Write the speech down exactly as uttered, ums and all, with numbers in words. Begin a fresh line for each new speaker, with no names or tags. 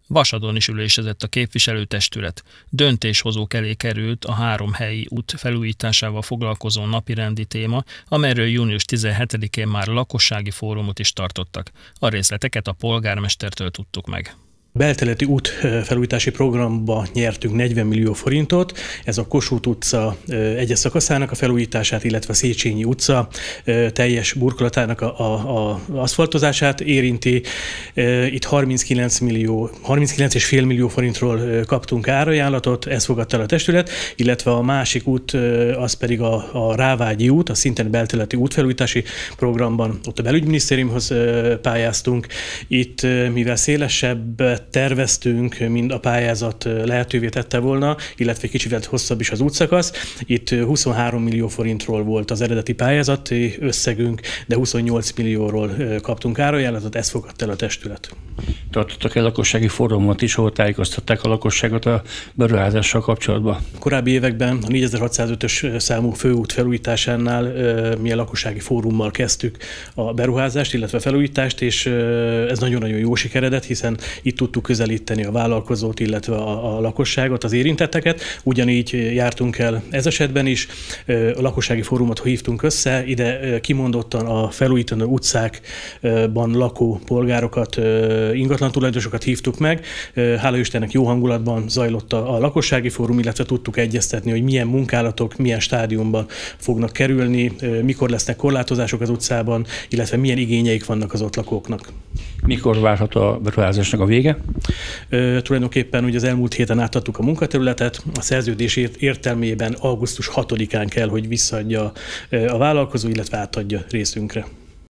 Vasadon is ülésezett a képviselőtestület. Döntéshozók elé került a három helyi út felújításával foglalkozó napirendi téma, amelyről június tizenhetedikén már lakossági fórumot is tartottak. A részleteket a polgármestertől tudtuk meg.
Belterületi útfelújítási programba nyertünk negyven millió forintot, ez a Kossuth utca egyes szakaszának a felújítását, illetve a Széchenyi utca teljes burkolatának a, a, a aszfaltozását érinti. Itt harminckilenc millió, harminckilenc egész öt millió forintról kaptunk árajánlatot, ezt fogadta el a testület, illetve a másik út az pedig a, a Rávágyi út, a szintén belterületi útfelújítási programban, ott a belügyminisztériumhoz pályáztunk. Itt, mivel szélesebb terveztünk, mind a pályázat lehetővé tette volna, illetve kicsit hosszabb is az útszakasz. Itt huszonhárom millió forintról volt az eredeti pályázati összegünk, de huszonnyolc millióról kaptunk árajánlatot, ezt fogadta el a testület.
Tartottak el lakossági fórumot is, ahol tájékoztatták a lakosságot a beruházással kapcsolatban? Korábbi
években a négyezer-hatszázötös számú főút felújításánál mi a lakossági fórummal kezdtük a beruházást, illetve a felújítást, és ez nagyon-nagyon jó sikeredett, hiszen itt tudtuk közelíteni a vállalkozót, illetve a, a lakosságot, az érintetteket. Ugyanígy jártunk el ez esetben is. A lakossági fórumot hívtunk össze, ide kimondottan a felújítandó utcákban lakó polgárokat, ingatlan tulajdonosokat hívtuk meg. Hála Istennek jó hangulatban zajlott a, a lakossági fórum, illetve tudtuk egyeztetni, hogy milyen munkálatok, milyen stádiumban fognak kerülni, mikor lesznek korlátozások az utcában, illetve milyen igényeik vannak az ott lakóknak.
Mikor várható a beruházásnak a vége?
Ö, tulajdonképpen ugye az elmúlt héten átadtuk a munkaterületet, a szerződés értelmében augusztus hatodikán kell, hogy visszaadja a vállalkozó, illetve átadja részünkre.